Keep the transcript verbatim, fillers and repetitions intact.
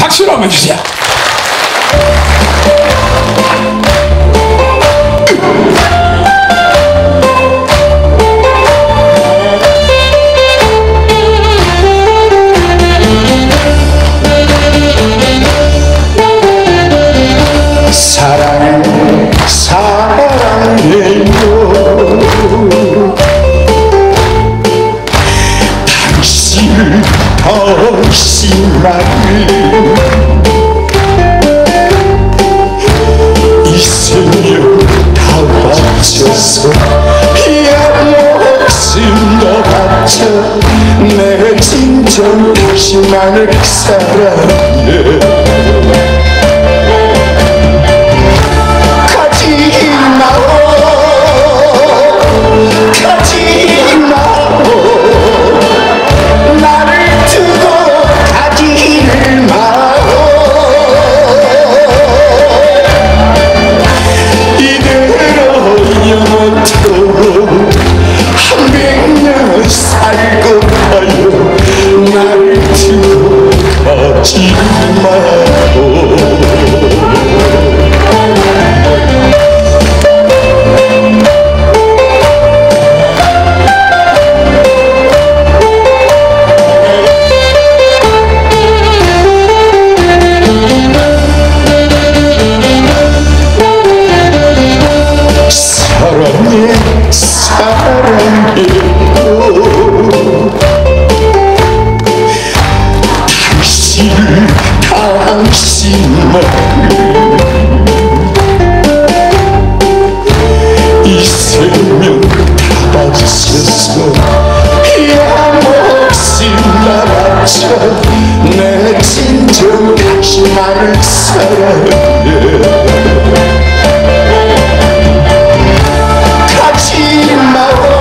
박수로 한번 주세요. 사랑해 사랑해요 당신을 당신만을 이 생명 다 바쳐서 야 목숨 더 바쳐 내 진정 당신만을 사랑해 살고 가요 나를 두고 가지 마요 사랑해 사랑해 당신을 당신만을 이 생명 다 바쳐서 야 목숨 다 바쳐 내 진정 당신만을 사랑해 가지 마